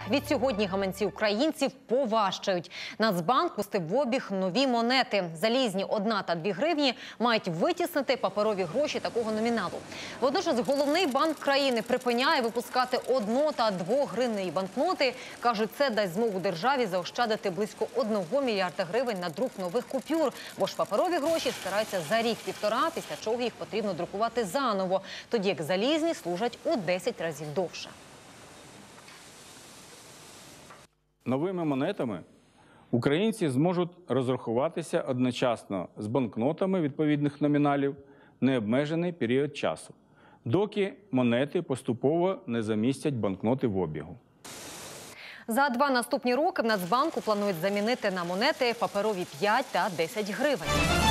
Відсьогодні гаманці українців поважчають. Нацбанк пустив в обіг нові монети. Залізні 1 та 2 гривні мають витіснити паперові гроші такого номіналу. Водночас головний банк країни припиняє випускати 1 та 2 гривневі банкноти. Кажуть, це дасть змогу державі заощадити близько 1 мільярда гривень на друк нових купюр. Бо ж паперові гроші стираються за рік-півтора, після чого їх потрібно друкувати заново. Тоді як залізні служать у 10 разів довше. Новими монетами українці зможуть розрахуватися одночасно з банкнотами відповідних номіналів необмежений період часу, доки монети поступово не замістять банкноти в обігу. За 2 наступні роки в Нацбанку планують замінити на монети паперові 5 та 10 гривень.